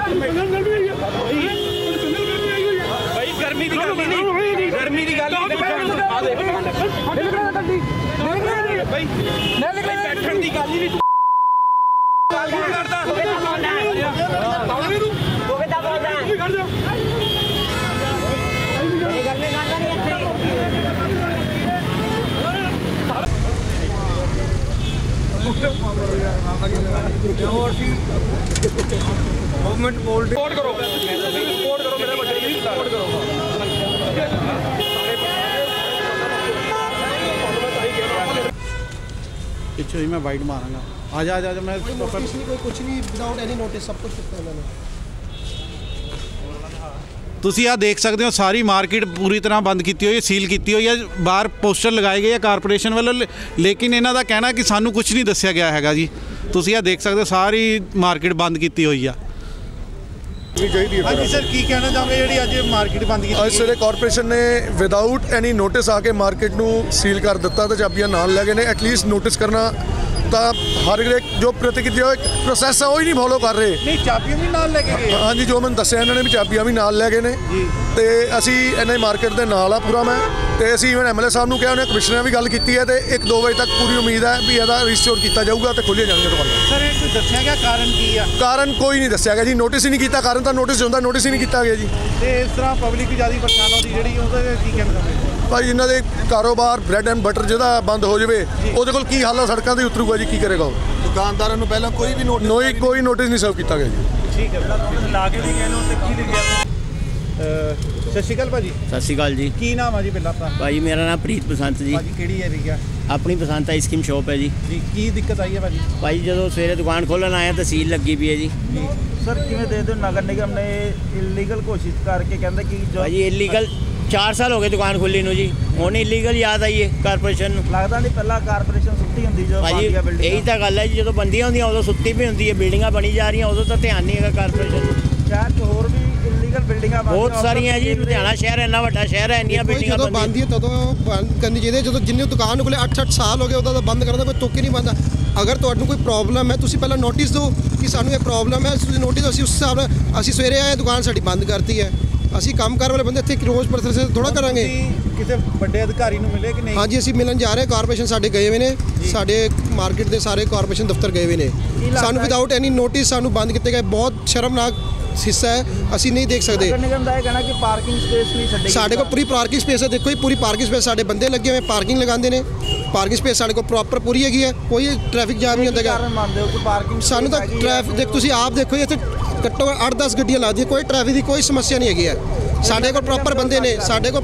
गर्मी की गल नहीं, गर्मी की गल बैठन की गल नहीं। गवर्नमेंट बोल्ड रिपोर्ट करो, रिपोर्ट करो मेरे बच्चे की रिपोर्ट करो। पिछले ही मैं वाइट मारूंगा। आजा आजा आजा मैं कुछ नहीं विदाउट एनी नोटिस सब कुछ किया उन्होंने। ਤੁਸੀਂ ਆ ਦੇਖ ਸਕਦੇ ਹੋ ਸਾਰੀ ਮਾਰਕੀਟ ਪੂਰੀ ਤਰ੍ਹਾਂ ਬੰਦ ਕੀਤੀ ਹੋਈ ਹੈ, ਸੀਲ ਕੀਤੀ ਹੋਈ ਹੈ। ਬਾਹਰ ਪੋਸਟਰ ਲਗਾਏ ਗਏ ਆ ਕਾਰਪੋਰੇਸ਼ਨ ਵੱਲੋਂ, ਲੇਕਿਨ ਇਹਨਾਂ ਦਾ ਕਹਿਣਾ ਕਿ ਸਾਨੂੰ ਕੁਝ ਨਹੀਂ ਦੱਸਿਆ ਗਿਆ ਹੈਗਾ ਜੀ। ਤੁਸੀਂ ਆ ਦੇਖ ਸਕਦੇ ਹੋ ਸਾਰੀ ਮਾਰਕੀਟ ਬੰਦ ਕੀਤੀ ਹੋਈ ਆ। ਹਾਂਜੀ ਸਰ, ਕੀ ਕਹਿਣਾ ਚਾਹੁੰਦੇ ਜਿਹੜੀ ਅੱਜ ਮਾਰਕੀਟ ਬੰਦ ਕੀਤੀ? ਅੱਜ ਸਵੇਰੇ ਕਾਰਪੋਰੇਸ਼ਨ ਨੇ ਵਿਦਾਊਟ ਐਨੀ ਨੋਟਿਸ ਆ ਕੇ ਮਾਰਕੀਟ ਨੂੰ ਸੀਲ ਕਰ ਦਿੱਤਾ ਤੇ ਚਾਬੀਆਂ ਨਾਲ ਲੈ ਗਏ ਨੇ। ਐਟਲੀਸਟ ਨੋਟਿਸ ਕਰਨਾ ਤਾਂ ਹਰ ਇੱਕ ਜੋ ਪ੍ਰਤੀਕਿਰਿਆ ਪ੍ਰੋਸੈਸ ਹੈ ਉਹ ਹੀ ਨਹੀਂ ਫੋਲੋ ਕਰ ਰਹੇ। ਨਹੀਂ, ਚਾਬੀਆਂ ਵੀ ਨਾਲ ਲੈ ਕੇ ਗਏ? ਹਾਂਜੀ, ਜੋ ਮੈਨੂੰ ਦੱਸਿਆ ਇਹਨਾਂ ਨੇ ਵੀ ਚਾਬੀਆਂ ਵੀ ਨਾਲ ਲੈ ਗਏ ਨੇ ਤੇ ਅਸੀਂ ਇਹਨਾਂ ਦੀ ਮਾਰਕੀਟ ਦੇ ਨਾਲ ਆ ਪੂਰਾ ਮੈਂ, ਤੇ ਅਸੀਂ ਇਵਨ ਐਮਐਲਏ ਸਾਹਿਬ ਨੂੰ ਕਿਹਾ, ਉਹਨੇ ਕਮਿਸ਼ਨਰ ਵੀ ਗੱਲ ਕੀਤੀ ਹੈ ਤੇ 1-2 ਵਜੇ ਤੱਕ ਪੂਰੀ ਉਮੀਦ ਹੈ ਵੀ ਇਹਦਾ ਰਿਸਟੋਰ ਕੀਤਾ ਜਾਊਗਾ ਤੇ ਖੋਲ੍ਹੀਆਂ ਜਾਣਗੀਆਂ ਦੁਕਾਨਾਂ। ਸਰ ਇਹ ਕੋਈ ਦੱਸਿਆ ਗਿਆ ਕਾਰਨ ਕੀ ਆ? ਕਾਰਨ ਕੋਈ ਨਹੀਂ ਦੱਸਿਆ ਗਿਆ ਜੀ, ਨੋਟਿਸ ਹੀ ਨਹੀਂ ਕੀਤਾ। ਕਾਰਨ ਤਾਂ ਨੋਟਿਸ ਹੁੰਦਾ, ਨੋਟਿਸ ਹੀ ਨਹੀਂ ਕੀਤਾ ਗਿਆ ਜੀ। ਤੇ ਇਸ ਤਰ੍ਹਾਂ ਪਬਲਿਕ ਵੀ ਜ਼ਿਆਦਾ ਪਰੇਸ਼ਾਨ ਹੁੰਦੀ ਜਿਹੜੀ, ਉਹਦੇ ਕੀ ਕਹਿਣਾ ਚਾਹੁੰਦੇ? ਭਾਈ ਇਹਨਾਂ ਦੇ ਕਾਰੋਬਾਰ ਬ੍ਰੈਡ ਐਂਡ ਬਟਰ ਜਿਹਦਾ ਬੰਦ ਹੋ ਜਾਵੇ, ਉਹਦੇ ਕੋਲ ਕੀ ਹਾਲ ਆ, ਸੜਕਾਂ 'ਤੇ ਉਤਰੂਗਾ ਜੀ, ਕੀ ਕਰੇਗਾ ਉਹ? ਦੁਕਾਨਦਾਰਾਂ ਨੂੰ ਪਹਿਲਾਂ ਕੋਈ ਵੀ ਨੋਟਿਸ ਕੋਈ ਨੋਟਿਸ ਨਹੀਂ ਸਰਵ ਕੀਤਾ ਗਿਆ ਜੀ। ਠੀਕ ਹੈ, ਲਾ ਕੇ ਨਹੀਂ ਗਏ ਨੇ ਉੱਤੇ ਕੀ ਲਿਖਿਆ? ਸਤਿ ਸ਼੍ਰੀ ਅਕਾਲ ਭਾਜੀ। ਸਤਿ ਸ਼੍ਰੀ ਅਕਾਲ ਜੀ। ਕੀ ਨਾਮ ਆ ਜੀ ਪਹਿਲਾਂ ਆਪਣਾ? ਭਾਜੀ ਮੇਰਾ ਨਾਮ ਪ੍ਰੀਤ ਬਸੰਤ ਜੀ। ਭਾਜੀ ਕਿਹੜੀ ਏਰੀਆ? ਆਪਣੀ ਬਸੰਤ ਆਈਸਕ੍ਰੀਮ ਸ਼ੋਪ ਹੈ ਜੀ। ਜੀ ਕੀ ਦਿੱਕਤ ਆਈ ਹੈ ਭਾਜੀ? ਭਾਜੀ ਜਦੋਂ ਸਵੇਰੇ ਦੁਕਾਨ ਖੋਲ੍ਹਣ ਆਇਆ ਤਾਂ ਸੀਲ ਲੱਗੀ ਪਈ ਹੈ ਜੀ। ਸਰ ਕਿਵੇਂ ਦੇ ਦਿਓ, ਨਗਰ ਨਿਗਮ ਨੇ ਇਲੀਗਲ ਘੋਸ਼ਿਤ ਕਰਕੇ ਕਹਿੰਦਾ ਕਿ ਜੋ ਭਾਜੀ ਇਲੀਗਲ 4 ਸਾਲ ਹੋ ਗਏ ਦੁਕਾਨ ਖੁੱਲੀ ਨੂੰ ਜੀ, ਹੁਣ ਇਲੀਗਲ ਯਾਦ ਆਈ ਹੈ ਕਾਰਪੋਰੇਸ਼ਨ ਨੂੰ। ਲੱਗਦਾ ਨਹੀਂ ਪਹਿਲਾਂ ਕਾਰਪੋਰੇਸ਼ਨ ਸੁੱਤੀ ਹੁੰਦੀ ਜੋ ਭਾਜੀ ਇਹੀ ਤਾਂ ਗੱਲ ਹੈ ਜੀ, ਜਦੋਂ ਬੰਦੀਆਂ ਹੁੰਦੀਆਂ ਉਦੋਂ ਸੁੱਤੀ ਵੀ ਹੁੰਦੀ ਹੈ, ਬਿਲਡਿੰਗਾਂ ਬਣੀ ਜਾ ਰਹੀਆਂ ਉਦੋਂ ਤਾਂ ਧਿਆਨ ਨਹੀਂ ਹੈਗਾ ਕਾਰਪੋਰੇਸ਼ਨ ਨੂੰ। ਸ਼ਹਿਰ 'ਚ ਹੋਰ ਵੀ ਇਲੀਗਲ ਬਿਲਡਿੰਗਾਂ ਬਹੁਤ ਸਾਰੀਆਂ ਜੀ, ਲੁਧਿਆਣਾ ਸ਼ਹਿਰ ਇੰਨਾ ਵੱਡਾ ਸ਼ਹਿਰ ਹੈ, ਇੰਨੀਆਂ ਬਿਲਡਿੰਗਾਂ ਜਦੋਂ ਬੰਦ ਹੀ ਤਦੋਂ ਬੰਦ ਕਰਨੀ ਚਾਹੀਦੀ। ਜਦੋਂ ਜਿੰਨੇ ਦੁਕਾਨ ਕੋਲੇ 8-8 ਸਾਲ ਹੋ ਗਏ ਉਹਦਾ ਤਾਂ ਬੰਦ ਕਰਨ ਦਾ ਕੋਈ ਤੁੱਕ ਹੀ ਨਹੀਂ ਬੰਦਾ। ਅਗਰ ਤੁਹਾਨੂੰ ਕੋਈ ਪ੍ਰੋਬਲਮ ਹੈ ਤੁਸੀਂ ਪਹਿਲਾਂ ਨੋਟਿਸ ਦਿਓ ਕਿ ਸਾਨੂੰ ਇਹ ਪ੍ਰੋਬਲਮ ਹੈ, ਤੁਸੀਂ ਨੋਟਿਸ, ਅਸੀਂ ਉਸ ਹਿਸਾਬ ਨਾਲ ਅਸੀਂ ਸਵੇਰੇ ਆਏ ਦੁਕਾਨ ਸਾਡੀ ਬੰਦ ਕਰਤੀ ਹੈ। ਅਸੀਂ ਕੰਮ ਕਰ ਵਾਲੇ ਬੰਦੇ ਇੱਥੇ ਰੋਜ਼ ਪਰਸੇ ਥੋੜਾ ਕਰਾਂਗੇ। ਕਿਸੇ ਵੱਡੇ ਅਧਿਕਾਰੀ ਨੂੰ ਮਿਲੇ ਕਿ ਨਹੀਂ? ਹਾਂਜੀ ਅਸੀਂ ਮਿਲਣ ਜਾ ਰਹੇ, ਕਾਰਪੋਰੇਸ਼ਨ ਸਾਡੇ ਗਏ ਹੋਏ ਨੇ, ਸਾਡੇ ਮਾਰਕੀਟ ਦੇ ਸਾਰੇ ਕਾਰਪੋਰੇਸ਼ਨ ਦਫ਼ਤਰ ਗਏ ਹੋਏ ਨੇ। ਸਾਨੂੰ ਵਿਦਾਊਟ ਐਨੀ ਨੋਟਿਸ ਸਾਨੂੰ ਬੰਦ ਕੀਤੇ ਗਏ, ਬਹੁਤ ਸ਼ਰਮਨਾਕ ਹਿੱਸਾ ਹੈ, ਅਸੀਂ ਨਹੀਂ ਦੇਖ ਸਕਦੇ। ਨਗਰ ਨਿਗਮ ਦਾ ਇਹ ਕਹਿਣਾ ਕਿ ਪਾਰਕਿੰਗ ਸਪੇਸ ਨਹੀਂ ਛੱਡੇਗੀ। ਸਾਡੇ ਕੋਲ ਪੂਰੀ ਪਾਰਕਿੰਗ ਸਪੇਸ ਹੈ, ਦੇਖੋ ਜੀ ਪੂਰੀ ਪਾਰਕਿੰਗ ਸਪੇਸ, ਸਾਡੇ ਬੰਦੇ ਲੱਗੇ ਹੋਏ ਪਾਰਕਿੰਗ ਲਗਾਉਂਦੇ ਨੇ। ਪਾਰਕਿੰਗ ਸਪੇਸ ਸਾਡੇ ਕੋਲ ਪ੍ਰੋਪਰ ਪੂਰੀ ਹੈਗੀ ਹੈ, ਕੋਈ ਟ੍ਰੈਫਿਕ ਜਾਮ ਨਹੀਂ ਹੁੰਦਾ। ਕਾਰਨ ਮੰਨਦੇ ਹੋ ਕਿ ਪਾਰਕਿੰਗ ਸਾਨੂੰ ਤਾਂ ਟ੍ਰੈਫਿਕ ਦੇਖ ਤੁਸੀਂ ਆਪ ਦੇਖੋ ਜੀ, ਇੱਥੇ ਘੱਟੋ 8-10 ਗੱਡੀਆਂ ਲੱਗਦੀਆਂ, ਕੋਈ ਟ੍ਰੈਫਿਕ ਦੀ ਕੋਈ ਸਮੱਸਿਆ ਨਹੀਂ ਹੈਗੀ ਹੈ। ਸਾਡੇ ਕੋਲ ਪ੍ਰੋਪਰ ਬੰਦੇ ਨੇ,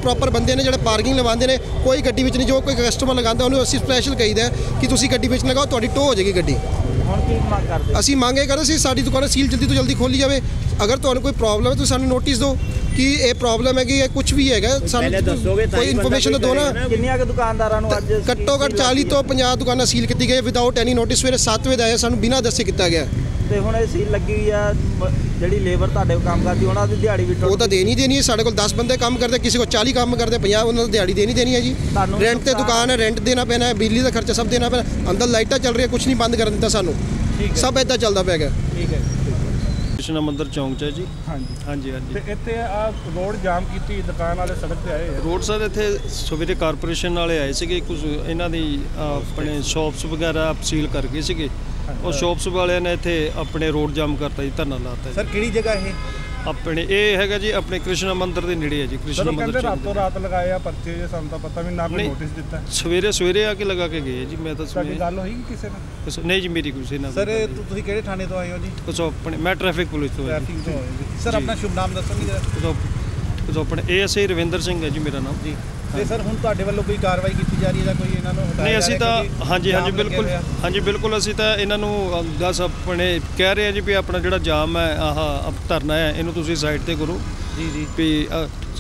ਜਿਹੜੇ ਪਾਰਕਿੰਗ ਲਗਾਉਂਦੇ ਨੇ, ਕੋਈ ਗੱਡੀ ਵਿੱਚ ਨਹੀਂ। ਜੋ ਕੋਈ ਕਸਟਮਰ ਲਗਾਉਂਦਾ ਉਹਨੂੰ ਅਸੀਂ ਸਪੈਸ਼ਲ ਕਹੀਦਾ ਕਿ ਤੁਸੀਂ ਗੱਡੀ ਵਿੱਚ ਲਗਾਓ, ਤੁਹਾਡੀ ਟੋ ਹੋ ਜਾਏਗੀ ਗੱਡੀ। ਹੁਣ ਕੀ ਮੰਗ ਕਰਦੇ? ਅਸੀਂ ਮੰਗ ਇਹ ਕਰਦੇ ਸੀ ਸਾਡੀ ਦੁਕਾਨ ਸੀਲ ਜਲਦੀ ਤੋਂ ਜਲਦੀ ਖੋਲੀ ਜਾਵੇ। ਅਗਰ ਤੁਹਾਨੂੰ ਕੋਈ ਪ੍ਰੋਬਲਮ ਹੈ ਤੁਸੀਂ ਸਾਨੂੰ ਨੋਟਿਸ ਦਿਓ ਕਿ ਇਹ ਪ੍ਰੋਬਲਮ ਹੈਗੀ ਹੈ, ਕੁਝ ਵੀ ਹੈਗਾ, ਸਾਨੂੰ ਕੋਈ ਇਨਫੋਰਮੇਸ਼ਨ ਤਾਂ ਦਿਓ ਨਾ। ਕਿੰਨੀਆਂ ਕੁ ਦੁਕਾਨਦਾਰਾਂ ਨੂੰ ਅੱਜ ਘੱਟੋ ਘੱਟ 40 ਤੋਂ 50 ਦੁਕਾਨਾਂ ਸੀਲ ਕੀਤੀ ਗਈ ਵਿਦਾਊਟ ਐਨੀ ਨੋਟਿਸ। ਸਵੇਰੇ 7 ਵਜੇ ਆਇਆ, ਸਾਨੂੰ ਬਿਨਾਂ ਦੱਸੇ ਕੀਤਾ ਗਿਆ। ਤੇ ਹੁਣ ਇਹ ਸੀਲ ਲੱਗੀ ਹੋਈ ਆ, ਜਿਹੜੀ ਲੇਬਰ ਤੁਹਾਡੇ ਕੋਲ ਕੰਮ ਕਰਦੀ ਉਹਨਾਂ ਦੀ ਦਿਹਾੜੀ ਵੀ ਉਹ ਤਾਂ ਦੇਣੀ ਦੇਣੀ ਹੈ। ਸਾਡੇ ਕੋਲ 10 ਬੰਦੇ ਕੰਮ ਕਰਦੇ, ਕਿਸੇ ਕੋਲ 40 ਕੰਮ ਕਰਦੇ, 50, ਉਹਨਾਂ ਨੂੰ ਦਿਹਾੜੀ ਦੇਣੀ ਹੈ ਜੀ। ਰੈਂਟ ਤੇ ਦੁਕਾਨ ਹੈ, ਰੈਂਟ ਦੇਣਾ ਪੈਣਾ ਹੈ, ਬਿਜਲੀ ਦਾ ਖਰਚਾ ਸਭ ਦੇਣਾ ਪੈਣਾ। ਅੰਦਰ ਲਾਈਟਾਂ ਚੱਲ ਰਹੀਆਂ, ਕੁਝ ਨਹੀਂ ਬੰਦ ਕਰਨ ਦਿੱਤਾ ਸਾਨੂੰ, ਸਭ ਇੱਦਾਂ ਚੱਲਦਾ ਪਿਆ ਹੈਗਾ। ਠੀਕ ਹੈ। ਕ੍ਰਿਸ਼ਨਾ ਮੰਦਰ ਚੌਂਕ 'ਚ ਹੈ ਜੀ। ਹਾਂਜੀ। ਤੇ ਇੱਥੇ ਆ ਰੋਡ ਜਾਮ ਕੀਤੀ, ਦੁਕਾਨ ਵਾਲੇ ਸੜਕ ਤੇ ਆਏ। ਰੋਡ ਸਾਈਡ ਇੱਥੇ ਸਵੇਰੇ ਕਾਰਪੋਰੇਸ਼ਨ ਵਾਲੇ ਆਏ ਸੀਗੇ, ਕੁਝ ਇਹਨਾਂ ਦੀ ਆਪਣੇ ਸ਼ਾਪਸ ਵਗੈਰਾ ਸੀਲ ਕਰ ਗਏ ਸੀਗੇ। ਉਹ ਸ਼ਾਪਸ ਵਾਲਿਆਂ ਨੇ ਇੱਥੇ ਆਪਣੇ ਰੋਡ ਜਾਮ ਕਰਤਾ ਜੀ, ਧਰਨਾ ਲਾਤਾ। ਸਰ ਕਿਹੜੀ ਜਗ੍ਹਾ ਇਹ? ਆਪਣੇ ਇਹ ਹੈਗਾ ਜੀ ਆਪਣੇ ਕ੍ਰਿਸ਼ਨਾ ਮੰਦਰ ਦੇ ਨੇੜੇ ਹੈ ਜੀ। ਕ੍ਰਿਸ਼ਨਾ ਮੰਦਰ ਰਾਤੋਂ ਰਾਤ ਲਗਾਏ ਆ ਪਰਚੇ, ਸਾਨੂੰ ਤਾਂ ਪਤਾ ਵੀ ਨਾ ਕੋਈ ਨੋਟਿਸ ਦਿੱਤਾ। ਸਵੇਰੇ ਆ ਕੇ ਲਗਾ ਕੇ ਗਏ ਜੀ। ਮੈਂ ਤਾਂ ਤੁਹਾਡੀ ਗੱਲ ਹੋਈ ਕਿਸੇ ਨਾਲ? ਨਹੀਂ ਜੀ, ਮੇਰੀ ਕਿਸੇ ਨਾਲ। ਸਰ ਤੁਸੀਂ ਕਿਹੜੇ ਥਾਣੇ ਤੋਂ ਆਏ ਹੋ ਜੀ? ਆਪਣੇ ਮੈਂ ਟ੍ਰੈਫਿਕ ਪੁਲਿਸ ਤੋਂ ਆਇਆ ਜੀ। ਸਰ ਆਪਣਾ ਸ਼ੁਭ ਨਾਮ ਦੱਸੋਗੇ ਜਰਾ? ਆਪਣੇ ASI ਰਵਿੰਦਰ ਸਿੰਘ ਹੈ ਜੀ ਮੇਰਾ ਨਾਮ ਜੀ। ਤੇ ਸਰ ਹੁਣ ਤੁਹਾਡੇ ਵੱਲੋਂ ਕੋਈ ਕਾਰਵਾਈ ਕੀਤੀ ਜਾ ਰਹੀ ਹੈ ਜਾਂ ਕੋਈ ਇਹਨਾਂ ਨੂੰ ਹਟਾਇਆ? ਨਹੀਂ, ਅਸੀਂ ਤਾਂ ਹਾਂਜੀ ਬਿਲਕੁਲ ਅਸੀਂ ਤਾਂ ਇਹਨਾਂ ਨੂੰ ਦੱਸ ਆਪਣੇ ਕਹਿ ਰਹੇ ਹਾਂ ਜੀ ਵੀ ਆਪਣਾ ਜਿਹੜਾ ਜਾਮ ਹੈ, ਆਹ ਧਰਨਾ ਹੈ, ਇਹਨੂੰ ਤੁਸੀਂ ਸਾਈਡ ਤੇ ਕਰੋ ਜੀ ਵੀ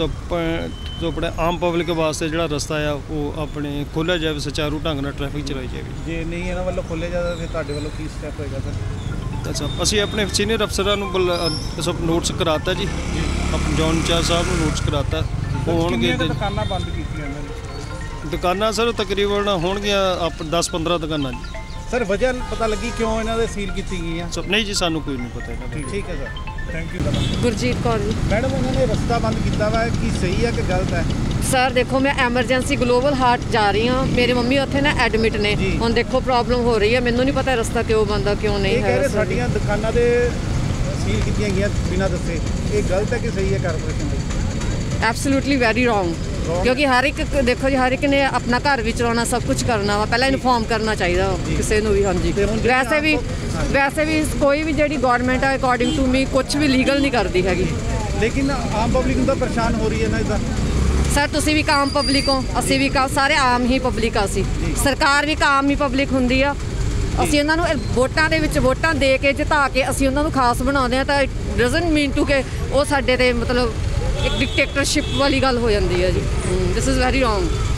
ਆਪਣੇ ਆਮ ਪਬਲਿਕ ਵਾਸਤੇ ਜਿਹੜਾ ਰਸਤਾ ਆ ਉਹ ਆਪਣੇ ਖੋਲ੍ਹਿਆ ਜਾਵੇ, ਸੁਚਾਰੂ ਢੰਗ ਨਾਲ ਟ੍ਰੈਫਿਕ ਚਲਾਈ ਜਾਵੇ। ਜੇ ਨਹੀਂ ਇਹਨਾਂ ਵੱਲੋਂ ਖੋਲ੍ਹਿਆ ਜਾਂਦਾ ਫਿਰ ਤੁਹਾਡੇ ਵੱਲੋਂ ਕੀ ਸਟੈਪ ਹੋਏਗਾ ਸਰ? ਅੱਛਾ, ਅਸੀਂ ਆਪਣੇ ਸੀਨੀਅਰ ਅਫਸਰਾਂ ਨੂੰ ਸਭ ਨੋਟਿਸ ਕਰਾਤਾ ਜੀ, ਆਪਣੇ ਜੌਨ ਚਾਰ ਸਾਹਿਬ ਨੂੰ ਨੋਟਿਸ ਕਰਾਤਾ। ਉਹ ਹੋਣਗੇ ਦੁਕਾਨਾਂ ਬੰਦ ਕੀਤੀਆਂ ਇਹਨਾਂ ਨੇ? ਦੁਕਾਨਾਂ ਸਰ ਤਕਰੀਬਨ ਹੋਣਗੀਆਂ 10-15 ਦੁਕਾਨਾਂ ਜੀ। ਸਰ ਵਜ੍ਹਾ ਪਤਾ ਲੱਗੀ ਕਿਉਂ ਇਹਨਾਂ ਦੇ ਸੀਲ ਕੀਤੀ ਗਈ ਆ? ਸੋ ਨਹੀਂ ਜੀ, ਸਾਨੂੰ ਕੋਈ ਨਹੀਂ ਪਤਾ ਇਹਨਾਂ ਦਾ। ਠੀਕ ਹੈ sir, thank you. Gurjeet Kaur ji. Madam ਉਹਨਾਂ ਨੇ ਰਸਤਾ ਬੰਦ ਕੀਤਾ ਵਾ, ਕੀ ਸਹੀ ਹੈ ਕਿ ਗਲਤ ਹੈ? ਸਰ ਦੇਖੋ, ਮੈਂ ਐਮਰਜੈਂਸੀ ਗਲੋਬਲ ਹਾਰਟ ਜਾ ਰਹੀ ਹਾਂ, ਮੇਰੇ ਮੰਮੀ ਉੱਥੇ ਨਾ ਐਡਮਿਟ ਨੇ। ਹੁਣ ਦੇਖੋ ਪ੍ਰੋਬਲਮ ਹੋ ਰਹੀ ਹੈ, ਮੈਨੂੰ ਨਹੀਂ ਪਤਾ ਰਸਤਾ ਕਿਉਂ ਬੰਦ ਆ ਕਿਉਂ ਨਹੀਂ ਇਹ ਕਹਿ ਰਹੇ ਹੈ। ਸਾਡੀਆਂ ਦੁਕਾਨਾਂ ਦੇ ਸੀਲ ਕੀਤੀਆਂ ਗਈਆਂ ਬਿਨਾਂ ਦੱਸੇ, ਇਹ ਗਲਤ ਹੈ ਕਿ ਸਹੀ ਹੈ ਕਾਰਪੋਰੇਸ਼ਨ ਦੀ? ਐਬਸੋਲੂਟਲੀ ਵੈਰੀ ਰੋਂਗ, ਕਿਉਂਕਿ ਹਰ ਇੱਕ ਦੇਖੋ ਜੀ, ਹਰ ਇੱਕ ਨੇ ਆਪਣਾ ਘਰ ਵੀ ਚਲਾਉਣਾ, ਸਭ ਕੁਝ ਕਰਨਾ ਵਾ, ਪਹਿਲਾਂ ਇਨਫੋਰਮ ਕਰਨਾ ਚਾਹੀਦਾ ਕਿਸੇ ਨੂੰ ਵੀ। ਹਾਂਜੀ, ਵੈਸੇ ਵੀ ਕੋਈ ਵੀ ਜਿਹੜੀ ਗਵਰਨਮੈਂਟ ਹੈ ਅਕੋਰਡਿੰਗ ਟੂ ਮੀ ਕੁਝ ਵੀ ਲੀਗਲ ਨਹੀਂ ਕਰਦੀ ਹੈਗੀ। ਲੇਕਿਨ ਆਮ ਪਬਲਿਕ ਨੂੰ ਤਾਂ ਪਰੇਸ਼ਾਨ ਹੋ ਰਹੀ ਹੈ ਨਾ ਇਦਾਂ। ਸਰ ਤੁਸੀਂ ਵੀ ਆਮ ਪਬਲਿਕ ਹੋ, ਅਸੀਂ ਵੀ ਸਾਰੇ ਆਮ ਹੀ ਪਬਲਿਕ ਆ। ਅਸੀਂ ਸਰਕਾਰ ਵੀ ਆਮ ਹੀ ਪਬਲਿਕ ਹੁੰਦੀ ਆ। ਅਸੀਂ ਉਹਨਾਂ ਨੂੰ ਵੋਟਾਂ ਦੇ ਵਿੱਚ ਵੋਟਾਂ ਦੇ ਕੇ ਜਿਤਾ ਕੇ ਅਸੀਂ ਉਹਨਾਂ ਨੂੰ ਖਾਸ ਬਣਾਉਂਦੇ ਆ, ਤਾਂ ਇਟ ਡਜ਼ਨਟ ਮੀਨ ਟੂ ਕਿ ਉਹ ਸਾਡੇ ਤੇ ਮਤਲਬ ਇੱਕ ਡਿਕਟੇਟਰਸ਼ਿਪ ਵਾਲੀ ਗੱਲ ਹੋ ਜਾਂਦੀ ਹੈ ਜੀ। This is very wrong.